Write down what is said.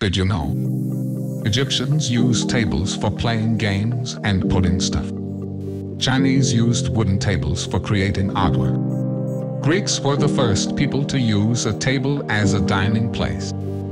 Did you know? Egyptians used tables for playing games and putting stuff. Chinese used wooden tables for creating artwork. Greeks were the first people to use a table as a dining place.